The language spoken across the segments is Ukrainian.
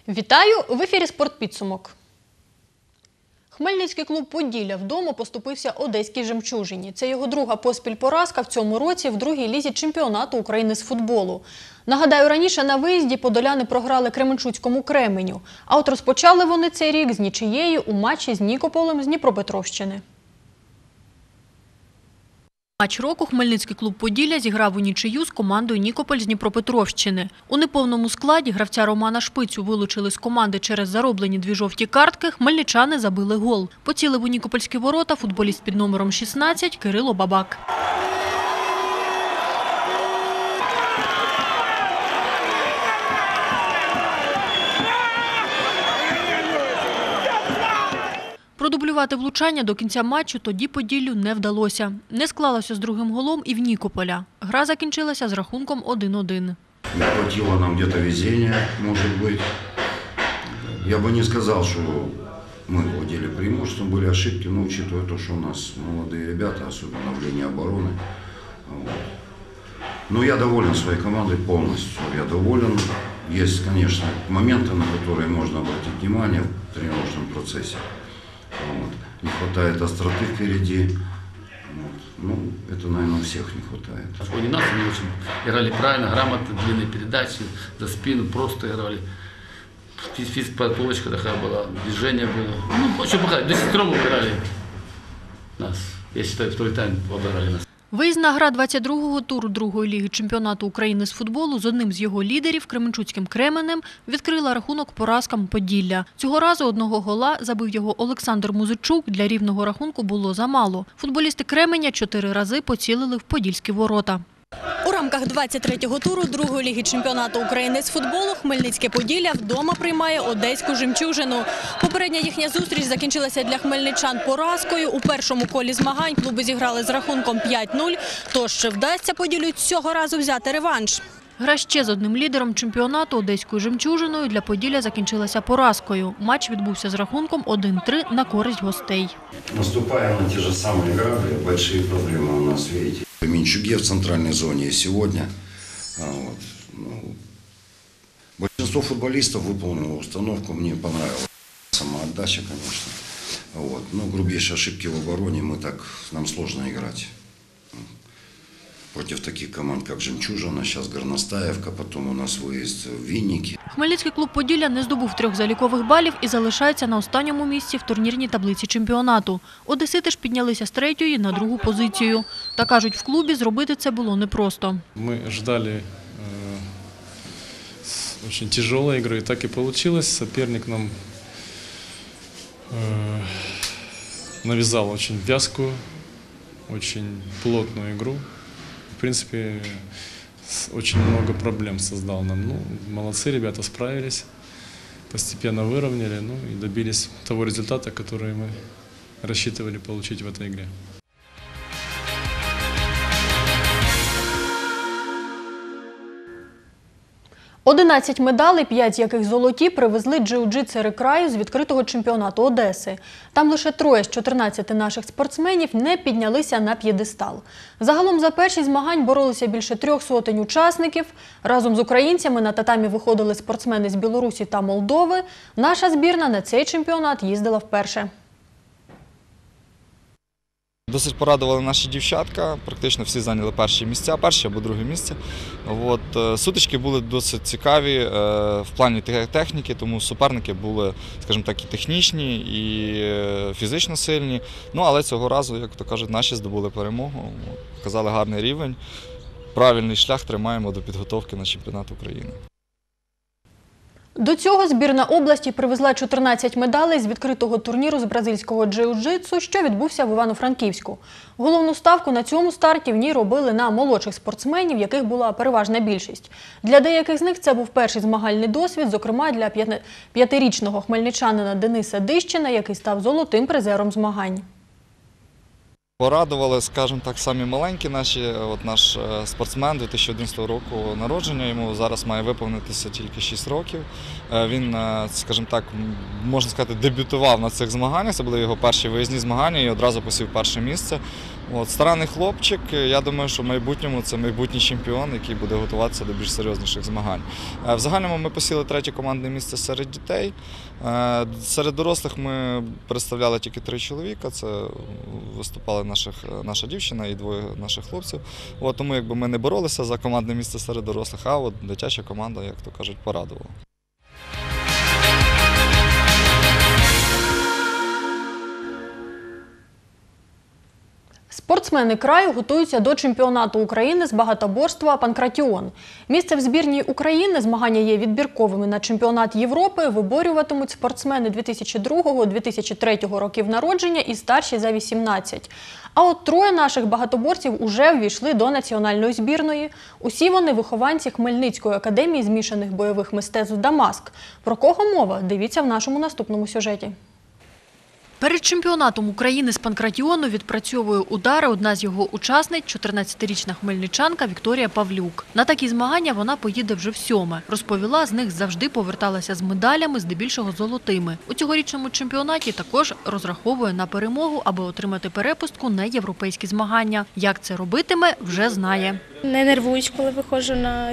Вітаю! В ефірі «Спортпідсумок». Хмельницький клуб «Поділля» вдома поступився одеській «Жемчужині». Це його друга поспіль поразка в цьому році в другій лізі чемпіонату України з футболу. Нагадаю, раніше на виїзді подоляни програли Кременчуцькому «Кременю». А от розпочали вони цей рік з нічиєю у матчі з Нікополем з Дніпропетровщини. Матч року хмельницький клуб «Поділля» зіграв у нічию з командою «Нікополь» з Дніпропетровщини. У неповному складі гравця Романа Шпицю вилучили з команди через зароблені 2 жовті картки, хмельничани забили гол. Поцілив у нікопольські ворота футболіст під номером 16 Кирило Бабак. Продублювати влучання до кінця матчу тоді «Поділлю» не вдалося. Не склалося з другим голом і в Нікополя. Гра закінчилася з рахунком 1-1. Не хватило нам где-то везения, может быть. Я бы не сказал, что мы владели преимуществом, были ошибки, но учитывая то, что у нас молодые ребята, особенно в линии обороны. Вот. Но я доволен своей командой полностью. Я доволен. Есть, конечно, моменты, на которые можно обратить внимание в тренировочном процессе. Вот. Не хватает остроты впереди. Вот. Ну, это, наверное, у всех не хватает. У нас они очень играли правильно, грамотно, длинные передачи, за спину просто играли. Физподготовка такая была, движение было. Ну, очень плохо. До сих пор играли нас. Я считаю, второй тайм обыграли нас. Виїзна гра 22-го туру другої ліги чемпіонату України з футболу з одним з його лідерів, Кременчуцьким «Кременем», відкрила рахунок поразкам «Поділля». Цього разу 1 гола забив його Олександр Музичук, для рівного рахунку було замало. Футболісти «Кременя» 4 рази поцілили в подільські ворота. У рамках 23-го туру другої ліги чемпіонату України з футболу Хмельницьке «Поділля» вдома приймає одеську «Жемчужину». Попередня їхня зустріч закінчилася для хмельничан поразкою. У першому колі змагань клуби зіграли з рахунком 5-0, тож чи вдасться «Поділлю» цього разу взяти реванш? Гра ще з одним лідером чемпіонату одеською «Жемчужиною» для «Поділля» закінчилася поразкою. Матч відбувся з рахунком 1-3 на користь гостей. Наступаем на те же самые грабли, большие проблемы у нас, видите. В Минчуге в центральной зоне сегодня. Вот. Ну, большинство футболистов выполнило установку, мне понравилась самоотдача, конечно. Вот. Но грубейшие ошибки в обороне, нам сложно играть. Против таких команд, как «Жемчужина», сейчас Горностаевка, потом у нас выезд в Винники. Хмельницький клуб «Поділля» не здобув 3 залікових балів і залишається на останньому місці в турнірній таблиці чемпіонату. Одесити ж піднялися з 3-ї на 2-гу позицію. Та кажуть, в клубі зробити це було непросто. Ми чекали дуже тяжелої гри, так і вийшло. Соперник нам навязал очень вязкую, очень плотную игру. В принципе, очень много проблем создал нам. Ну, молодцы, ребята справились, постепенно выровняли, ну и добились того результата, который мы рассчитывали получить в этой игре. – 11 медалей, 5 з яких золоті, привезли джиу-джитсери краю з відкритого чемпіонату Одеси. Там лише 3 з 14 наших спортсменів не піднялися на п'єдестал. Загалом за першість змагань боролися більше 300 учасників. Разом з українцями на татамі виходили спортсмени з Білорусі та Молдови. Наша збірна на цей чемпіонат їздила вперше. Досить порадували наші дівчатка, практично всі зайняли перші місця, перші або друге місце. Сутички були досить цікаві в плані техніки, тому суперники були, скажімо так, і технічні, і фізично сильні. Ну, але цього разу, як то кажуть, наші здобули перемогу, показали гарний рівень, правильний шлях тримаємо до підготовки на чемпіонат України. До цього збірна області привезла 14 медалей з відкритого турніру з бразильського джиу-джитсу, що відбувся в Івано-Франківську. Головну ставку на цьому старті в ній робили на молодших спортсменів, яких була переважна більшість. Для деяких з них це був перший змагальний досвід, зокрема для 5-річного хмельничанина Дениса Дищина, який став золотим призером змагань. Порадували, скажімо так, самі маленькі наші. Наш спортсмен 2011 року народження, йому зараз має виповнитися тільки 6 років. Він, скажімо так, можна сказати, дебютував на цих змаганнях. Це були його перші виїзні змагання і одразу посів перше місце. Старанний хлопчик, я думаю, що в майбутньому це майбутній чемпіон, який буде готуватися до більш серйозніших змагань. В загальному ми посіли 3-є командне місце серед дітей. Серед дорослих ми представляли тільки 3 чоловіка, це виступали наша дівчина і 2 наших хлопців. Тому ми не боролися за командне місце серед дорослих, а дитяча команда, як то кажуть, порадувала. Спортсмени краю готуються до чемпіонату України з багатоборства «Панкратіон». Місце в збірній України, змагання є відбірковими на чемпіонат Європи, виборюватимуть спортсмени 2002-2003 років народження і старші за 18. А от 3 наших багатоборців уже ввійшли до національної збірної. Усі вони вихованці Хмельницької академії змішаних бойових мистецтв «Дамаск». Про кого мова? Дивіться в нашому наступному сюжеті. Перед чемпіонатом України з панкратіону відпрацьовує удари одна з його учасниць – 14-річна хмельничанка Вікторія Павлюк. На такі змагання вона поїде вже в-7. Розповіла, з них завжди поверталася з медалями, здебільшого золотими. У цьогорічному чемпіонаті також розраховує на перемогу, аби отримати перепустку на європейські змагання. Як це робитиме, вже знає. Не нервуюсь, коли виходжу на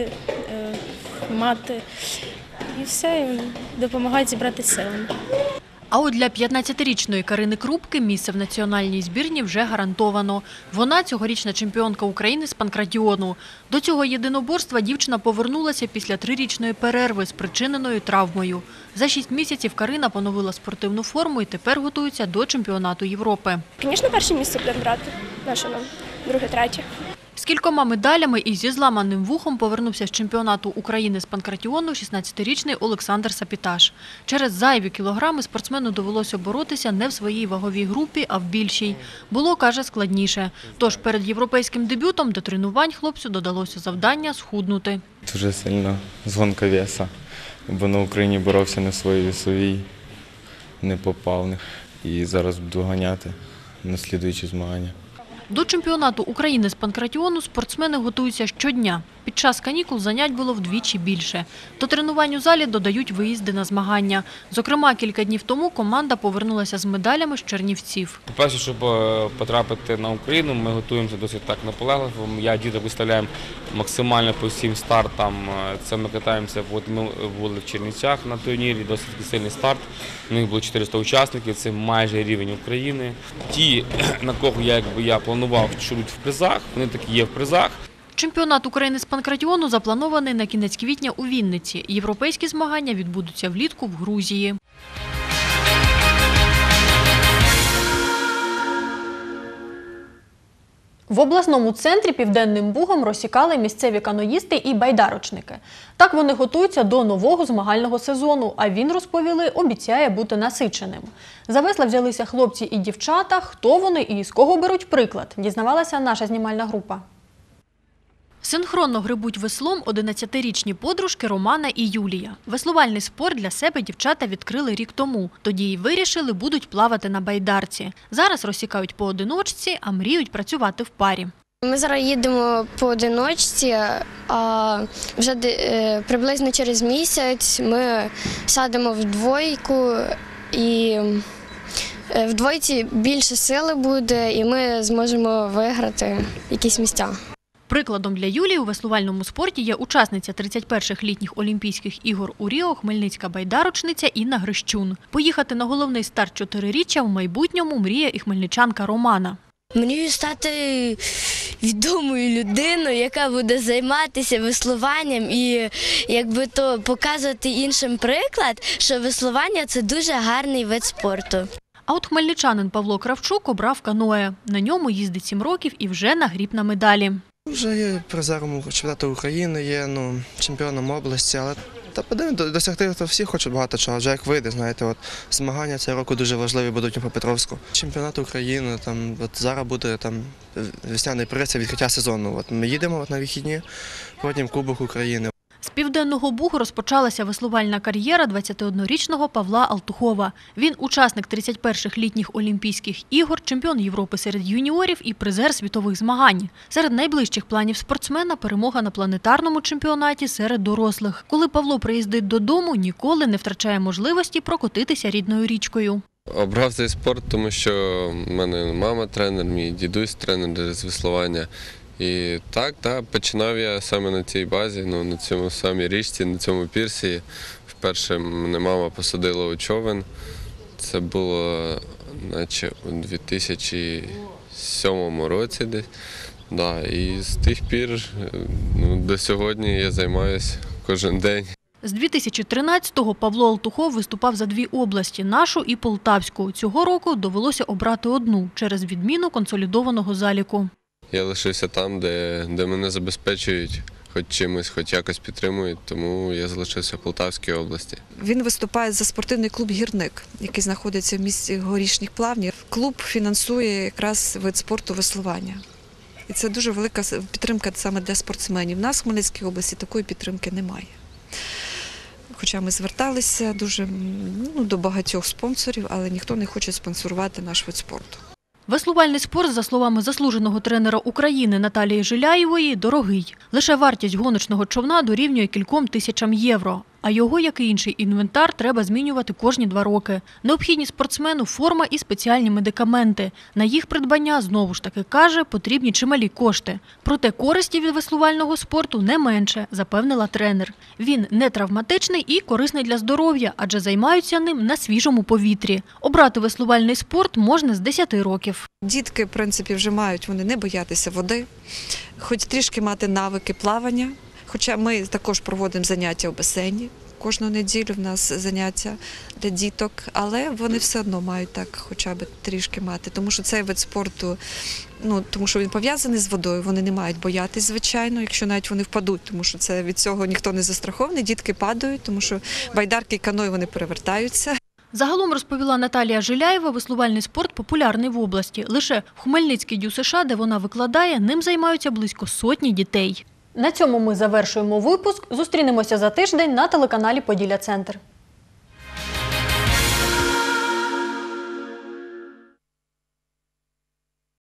мати. І все, допомагають зібрати сили. А от для 15-річної Карини Крупки місце в національній збірні вже гарантовано. Вона – цьогорічна чемпіонка України з панкратіону. До цього єдиноборства дівчина повернулася після 3-річної перерви, спричиненої травмою. За 6 місяців Карина поновила спортивну форму і тепер готується до чемпіонату Європи. Звісно, перше місце будемо брати, наше нам, друге, третє. З кількома медалями і зі зламаним вухом повернувся з чемпіонату України з панкратіону 16-річний Олександр Сапіташ. Через зайві кілограми спортсмену довелося боротися не в своїй ваговій групі, а в більшій. Було, каже, складніше. Тож перед європейським дебютом до тренувань хлопцю додалося завдання схуднути. Дуже сильно згонка веса, бо на Україні боровся не в своїй весовій, не попав. І зараз буду ганяти на слідуючі змагання. До чемпіонату України з панкратіону спортсмени готуються щодня. Під час канікул занять було вдвічі більше. До тренувань у залі додають виїзди на змагання. Зокрема, кілька днів тому команда повернулася з медалями з Чернівців. По-перше, щоб потрапити на Україну, ми готуємося досить так наполегливо. Я діток виставляємо максимально по всім стартам. Це ми катаємося, ми були в Чернівцях на турнірі, досить сильний старт. У них було 400 учасників, це майже рівень України. Ті, на кого я планував, що будуть в призах, вони таки є в призах. Чемпіонат України з панкратіону запланований на кінець квітня у Вінниці. Європейські змагання відбудуться влітку в Грузії. В обласному центрі Південним Бугом розсікали місцеві каноїсти і байдарочники. Так вони готуються до нового змагального сезону, а він, розповіли, обіцяє бути насиченим. За весла взялися хлопці і дівчата. Хто вони і з кого беруть приклад, дізнавалася наша знімальна група. Синхронно гребуть веслом 11-річні подружки Романа і Юлія. Веслувальний спорт для себе дівчата відкрили рік тому. Тоді й вирішили, будуть плавати на байдарці. Зараз розсікають поодиночці, а мріють працювати в парі. Ми зараз їдемо поодиночці, а вже приблизно через місяць ми садимо в двойку, і в двойці більше сили буде, і ми зможемо виграти якісь місця. Прикладом для Юлії у веслувальному спорті є учасниця 31-х літніх Олімпійських ігор у Ріо, хмельницька байдарочниця Інна Грищун. Поїхати на головний старт 4-річчя в майбутньому мріє і хмельничанка Романа. Мрію стати відомою людиною, яка буде займатися веслуванням і показувати іншим приклад, що веслування – це дуже гарний вид спорту. А от хмельничанин Павло Кравчук обрав каное. На ньому їздить 7 років і вже нагріб на медалі. Вже є призером чемпіонату України, є чемпіоном області, але досягти всі хочуть багато чого, вже як вийде, знаєте, змагання цього року дуже важливі будуть у Дніпропетровську. Чемпіонат України, зараз буде весняний приз, відкриття сезону. Ми їдемо на вихідні, потім Кубок України. З Південного Бугу розпочалася веслувальна кар'єра 21-річного Павла Алтухова. Він учасник 31-х літніх Олімпійських ігор, чемпіон Європи серед юніорів і призер світових змагань. Серед найближчих планів спортсмена – перемога на планетарному чемпіонаті серед дорослих. Коли Павло приїздить додому, ніколи не втрачає можливості прокотитися рідною річкою. Обрав цей спорт, тому що в мене мама тренер, мій дідусь тренер з веслування. І так, починав я саме на цій базі, на цьому самій річці, на цьому пірсі. Вперше мене мама посадила у човен. Це було наче у 2007 році десь. Да, і з тих пір до сьогодні я займаюся кожен день. З 2013-го Павло Алтухов виступав за 2 області – нашу і Полтавську. Цього року довелося обрати одну через відміну консолідованого заліку. Я лишився там, де мене забезпечують хоч чимось, хоч якось підтримують, тому я залишився в Полтавській області. Він виступає за спортивний клуб «Гірник», який знаходиться в місті Горішніх Плавнів. Клуб фінансує якраз вид спорту веслування. І це дуже велика підтримка саме для спортсменів. У нас в Хмельницькій області такої підтримки немає. Хоча ми зверталися до багатьох спонсорів, але ніхто не хоче спонсорувати наш вид спорту. Веслувальний спорт, за словами заслуженого тренера України Наталії Жиляєвої, дорогий. Лише вартість гоночного човна дорівнює кільком тисячам євро. А його, як і інший інвентар, треба змінювати кожні 2 роки. Необхідні спортсмену форма і спеціальні медикаменти. На їх придбання, знову ж таки каже, потрібні чималі кошти. Проте користі від веслувального спорту не менше, запевнила тренер. Він не травматичний і корисний для здоров'я, адже займаються ним на свіжому повітрі. Обрати веслувальний спорт можна з 10 років. Дітки, в принципі, вже мають вони не боятися води, хоч трішки мати навики плавання. Хоча ми також проводимо заняття у басейні. Кожну неділю в нас заняття для діток, але вони все одно мають так хоча б трішки мати. Тому що цей вид спорту, тому що він пов'язаний з водою, вони не мають боятись, звичайно, якщо навіть вони впадуть, тому що це від цього ніхто не застрахований, дітки падають, тому що байдарки і каної вони перевертаються. Загалом, розповіла Наталія Жиляєва, веслувальний спорт популярний в області. Лише в Хмельницькій ДЮСШ, де вона викладає, ним займаються близько 100 дітей. На цьому ми завершуємо випуск. Зустрінемося за тиждень на телеканалі «Поділля Центр».